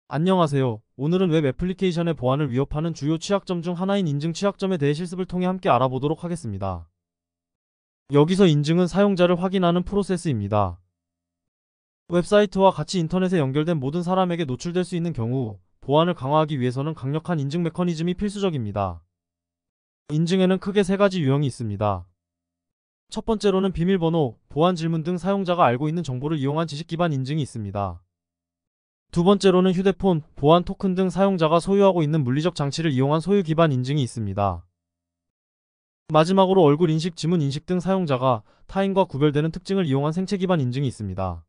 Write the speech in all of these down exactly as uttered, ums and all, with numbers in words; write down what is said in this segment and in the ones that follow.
안녕하세요. 오늘은 웹 애플리케이션의 보안을 위협하는 주요 취약점 중 하나인 인증 취약점에 대해 실습을 통해 함께 알아보도록 하겠습니다. 여기서 인증은 사용자를 확인하는 프로세스입니다. 웹사이트와 같이 인터넷에 연결된 모든 사람에게 노출될 수 있는 경우 보안을 강화하기 위해서는 강력한 인증 메커니즘이 필수적입니다. 인증에는 크게 세 가지 유형이 있습니다. 첫 번째로는 비밀번호, 보안 질문 등 사용자가 알고 있는 정보를 이용한 지식 기반 인증이 있습니다. 두 번째로는 휴대폰, 보안 토큰 등 사용자가 소유하고 있는 물리적 장치를 이용한 소유 기반 인증이 있습니다. 마지막으로 얼굴 인식, 지문 인식 등 사용자가 타인과 구별되는 특징을 이용한 생체 기반 인증이 있습니다.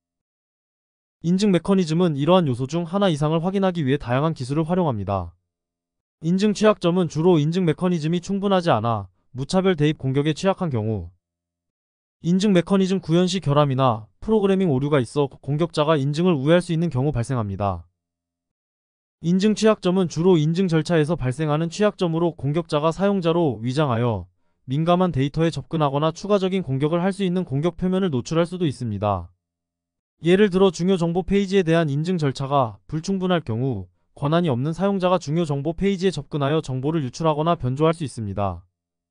인증 메커니즘은 이러한 요소 중 하나 이상을 확인하기 위해 다양한 기술을 활용합니다. 인증 취약점은 주로 인증 메커니즘이 충분하지 않아 무차별 대입 공격에 취약한 경우, 인증 메커니즘 구현 시 결함이나 프로그래밍 오류가 있어 공격자가 인증을 우회할 수 있는 경우 발생합니다. 인증 취약점은 주로 인증 절차에서 발생하는 취약점으로 공격자가 사용자로 위장하여 민감한 데이터에 접근하거나 추가적인 공격을 할 수 있는 공격 표면을 노출할 수도 있습니다. 예를 들어 중요 정보 페이지에 대한 인증 절차가 불충분할 경우 권한이 없는 사용자가 중요 정보 페이지에 접근하여 정보를 유출하거나 변조할 수 있습니다.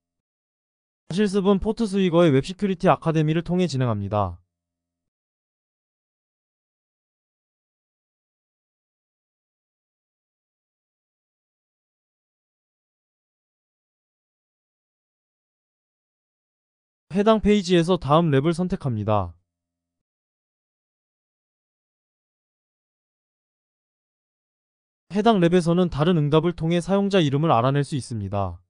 실습은 포트스위거의 웹 시큐리티 아카데미를 통해 진행합니다. 해당 페이지에서 다음 랩을 선택합니다. 해당 랩에서는 다른 응답을 통해 사용자 이름을 알아낼 수 있습니다.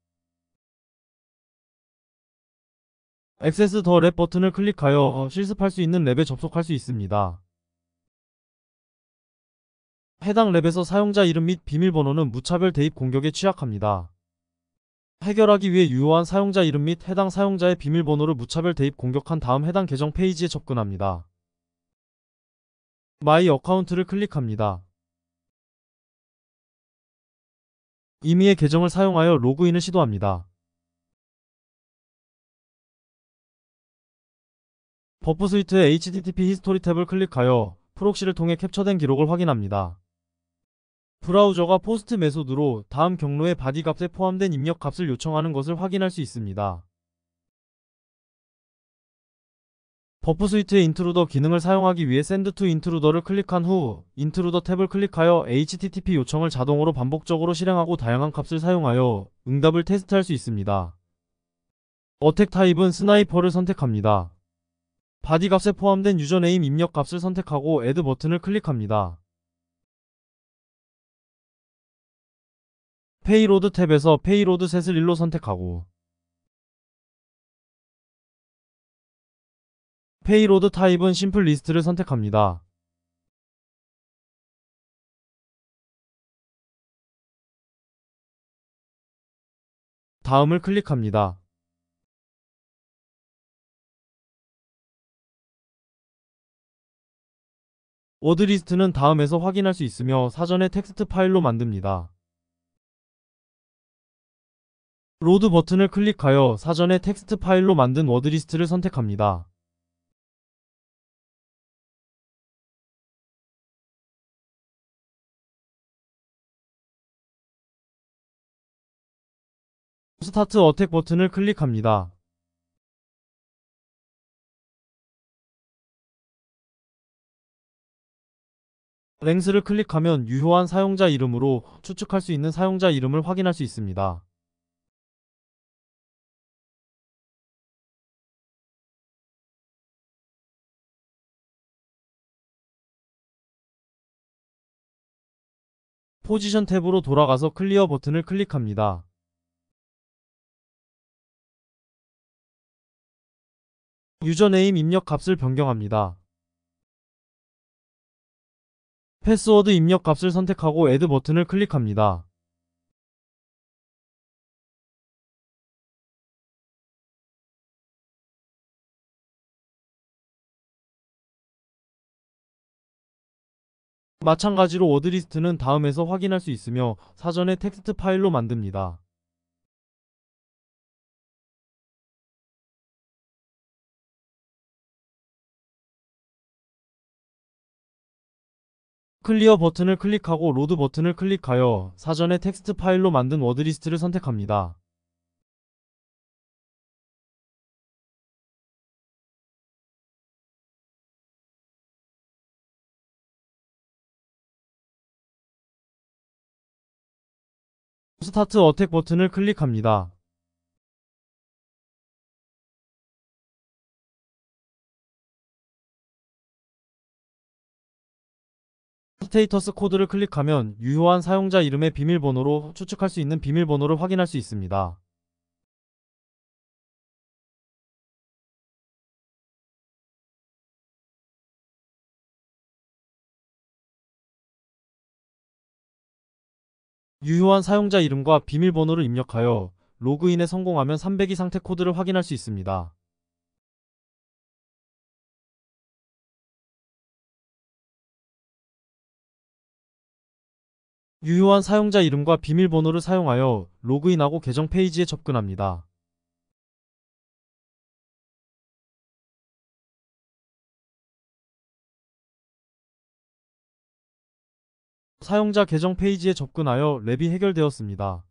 액세스 더 랩 버튼을 클릭하여 실습할 수 있는 랩에 접속할 수 있습니다. 해당 랩에서 사용자 이름 및 비밀번호는 무차별 대입 공격에 취약합니다. 해결하기 위해 유효한 사용자 이름 및 해당 사용자의 비밀번호를 무차별 대입 공격한 다음 해당 계정 페이지에 접근합니다. 마이 어카운트를 클릭합니다. 임의의 계정을 사용하여 로그인을 시도합니다. 버프 스위트의 에이치티티피 히스토리 탭을 클릭하여 프록시를 통해 캡처된 기록을 확인합니다. 브라우저가 포스트 메소드로 다음 경로의 바디 값에 포함된 입력 값을 요청하는 것을 확인할 수 있습니다. 버프 스위트의 인트루더 기능을 사용하기 위해 샌드 투 인트루더를 클릭한 후 인트루더 탭을 클릭하여 에이치티티피 요청을 자동으로 반복적으로 실행하고 다양한 값을 사용하여 응답을 테스트할 수 있습니다. 어택 타입은 스나이퍼를 선택합니다. 바디 값에 포함된 유저네임 입력 값을 선택하고 애드 버튼을 클릭합니다. 페이로드 탭에서 페이로드 셋을 일로 선택하고 페이로드 타입은 심플 리스트를 선택합니다. 다음을 클릭합니다. 워드 리스트는 다음에서 확인할 수 있으며 사전에 텍스트 파일로 만듭니다. 로드 버튼을 클릭하여 사전에 텍스트 파일로 만든 워드 리스트를 선택합니다. 스타트 어택 버튼을 클릭합니다. 랭스를 클릭하면 유효한 사용자 이름으로 추측할 수 있는 사용자 이름을 확인할 수 있습니다. 포지션 탭으로 돌아가서 클리어 버튼을 클릭합니다. 유저네임 입력 값을 변경합니다. 패스워드 입력 값을 선택하고 애드 버튼을 클릭합니다. 마찬가지로 워드리스트는 다음에서 확인할 수 있으며 사전에 텍스트 파일로 만듭니다. 클리어 버튼을 클릭하고 로드 버튼을 클릭하여 사전에 텍스트 파일로 만든 워드리스트를 선택합니다. 스타트 어택 버튼을 클릭합니다. 스테이터스 코드를 클릭하면 유효한 사용자 이름의 비밀번호로 추측할 수 있는 비밀번호를 확인할 수 있습니다. 유효한 사용자 이름과 비밀번호를 입력하여 로그인에 성공하면 삼백이 상태 코드를 확인할 수 있습니다. 유효한 사용자 이름과 비밀번호를 사용하여 로그인하고 계정 페이지에 접근합니다. 사용자 계정 페이지에 접근하여 랩이 해결되었습니다.